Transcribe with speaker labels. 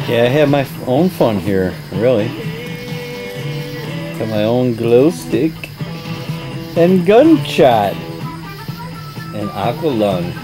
Speaker 1: Yeah, I have my own fun here, really. Got my own glow stick and gunshot and aqua lung.